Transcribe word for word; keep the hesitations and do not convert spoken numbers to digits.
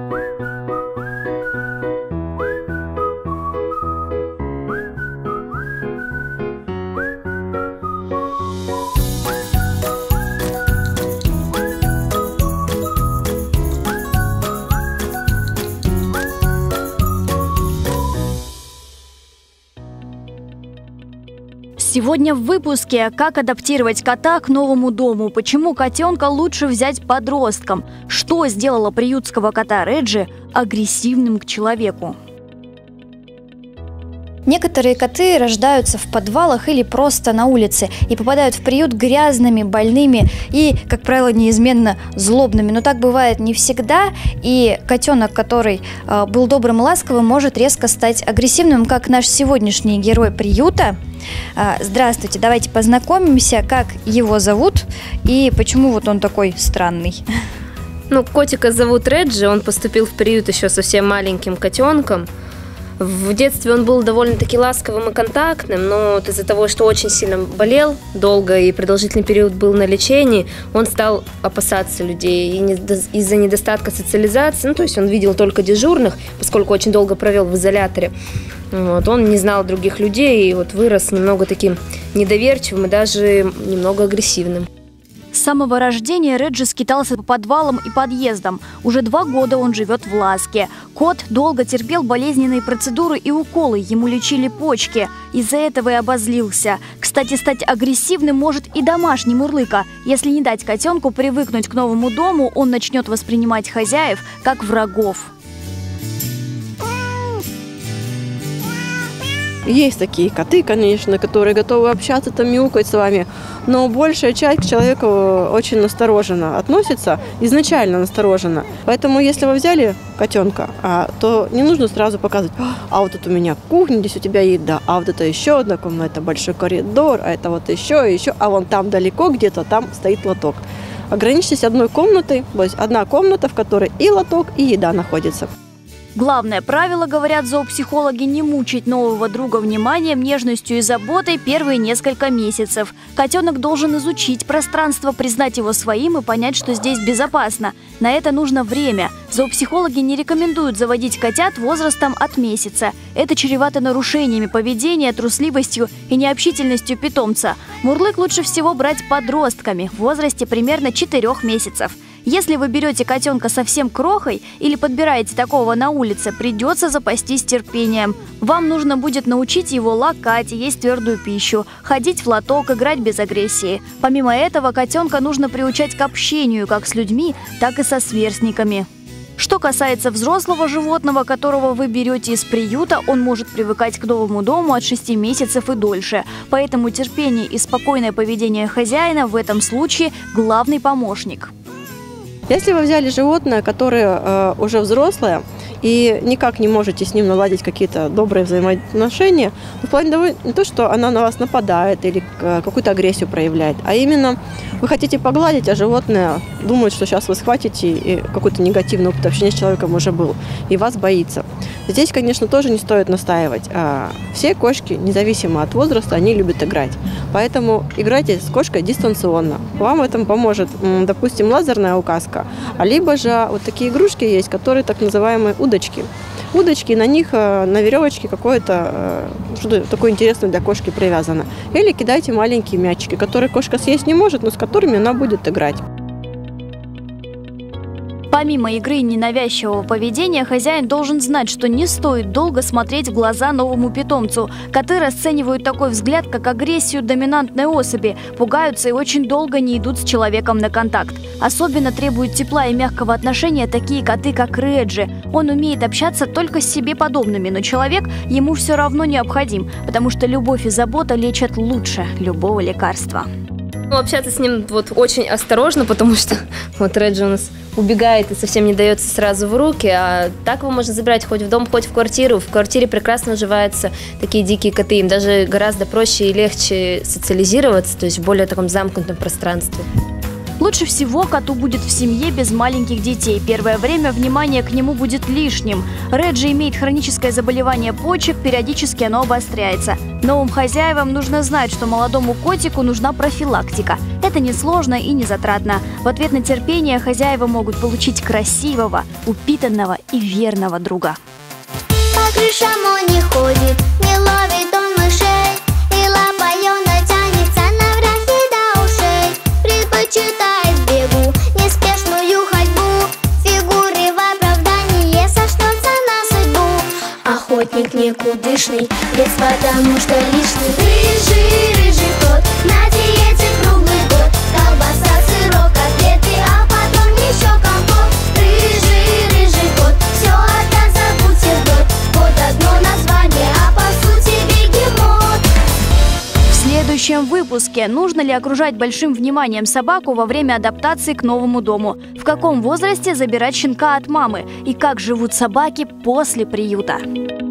Сегодня в выпуске: как адаптировать кота к новому дому, почему котенка лучше взять подростком, что сделало приютского кота Реджи агрессивным к человеку. Некоторые коты рождаются в подвалах или просто на улице и попадают в приют грязными, больными и, как правило, неизменно злобными. Но так бывает не всегда, и котенок, который э, был добрым и ласковым, может резко стать агрессивным, как наш сегодняшний герой приюта. Э, здравствуйте, давайте познакомимся, как его зовут и почему вот он такой странный. Ну, котика зовут Реджи, он поступил в приют еще совсем маленьким котенком. В детстве он был довольно-таки ласковым и контактным, но вот из-за того, что очень сильно болел долго и продолжительный период был на лечении, он стал опасаться людей и не, из-за недостатка социализации, ну, то есть он видел только дежурных, поскольку очень долго провел в изоляторе. Вот, он не знал других людей и вот вырос немного таким недоверчивым и даже немного агрессивным. С самого рождения Реджи скитался по подвалам и подъездам. Уже два года он живет в ласке. Кот долго терпел болезненные процедуры и уколы, ему лечили почки. Из-за этого и обозлился. Кстати, стать агрессивным может и домашний мурлыка. Если не дать котенку привыкнуть к новому дому, он начнет воспринимать хозяев как врагов. Есть такие коты, конечно, которые готовы общаться, там, мяукать с вами, но большая часть к человеку очень настороженно относится, изначально настороженно. Поэтому, если вы взяли котенка, то не нужно сразу показывать: а вот тут у меня кухня, здесь у тебя еда, а вот это еще одна комната, большой коридор, а это вот еще и еще, а вон там далеко где-то, там стоит лоток. Ограничьтесь одной комнатой, то есть одна комната, в которой и лоток, и еда находится. Главное правило, говорят зоопсихологи, не мучить нового друга вниманием, нежностью и заботой первые несколько месяцев. Котенок должен изучить пространство, признать его своим и понять, что здесь безопасно. На это нужно время. Зоопсихологи не рекомендуют заводить котят возрастом от месяца. Это чревато нарушениями поведения, трусливостью и необщительностью питомца. Мурлык лучше всего брать подростками в возрасте примерно четырёх месяцев. Если вы берете котенка совсем крохой или подбираете такого на улице, придется запастись терпением. Вам нужно будет научить его лакать, есть твердую пищу, ходить в лоток, играть без агрессии. Помимо этого, котенка нужно приучать к общению как с людьми, так и со сверстниками. Что касается взрослого животного, которого вы берете из приюта, он может привыкать к новому дому от шести месяцев и дольше. Поэтому терпение и спокойное поведение хозяина в этом случае – главный помощник. Если вы взяли животное, которое э, уже взрослое, и никак не можете с ним наладить какие-то добрые взаимоотношения, то вплоть до не то, что она на вас нападает или какую-то агрессию проявляет, а именно вы хотите погладить, а животное думает, что сейчас вы схватите, и какой-то негативный опыт общения с человеком уже был, и вас боится. Здесь, конечно, тоже не стоит настаивать. Все кошки, независимо от возраста, они любят играть. Поэтому играйте с кошкой дистанционно. Вам в этом поможет, допустим, лазерная указка, а либо же вот такие игрушки есть, которые так называемые удочки. Удочки, на них на веревочке какое-то что-то такое интересное для кошки привязано. Или кидайте маленькие мячики, которые кошка съесть не может, но с которыми она будет играть. Помимо игры и ненавязчивого поведения, хозяин должен знать, что не стоит долго смотреть в глаза новому питомцу. Коты расценивают такой взгляд как агрессию доминантной особи, пугаются и очень долго не идут с человеком на контакт. Особенно требуют тепла и мягкого отношения такие коты, как Реджи. Он умеет общаться только с себе подобными, но человек ему все равно необходим, потому что любовь и забота лечат лучше любого лекарства. Ну, общаться с ним вот очень осторожно, потому что вот Реджи у нас убегает и совсем не дается сразу в руки, а так его можно забирать хоть в дом, хоть в квартиру. В квартире прекрасно уживаются такие дикие коты, им даже гораздо проще и легче социализироваться, то есть в более таком замкнутом пространстве. Лучше всего коту будет в семье без маленьких детей. Первое время внимание к нему будет лишним. Реджи имеет хроническое заболевание почек, периодически оно обостряется. Новым хозяевам нужно знать, что молодому котику нужна профилактика. Это несложно и не затратно. В ответ на терпение хозяева могут получить красивого, упитанного и верного друга. По крышам он не ходит, не ловит он мышей, и лапой он натянется наверх и до ушей. Предпочитает бегу, неспешную ходьбу, фигуры в оправдании сошлется на судьбу. Охотник никудышный, без потому что лишний. Рыжий, рыжий кот, на диете круглый год, колбаса, сырок, котлеты, а потом еще компот. Рыжий, рыжий кот, все отдаст за бутерброд. Вот одно название, а по сути бегемот. В следующем выпуске: нужно ли окружать большим вниманием собаку во время адаптации к новому дому? В каком возрасте забирать щенка от мамы? И как живут собаки после приюта?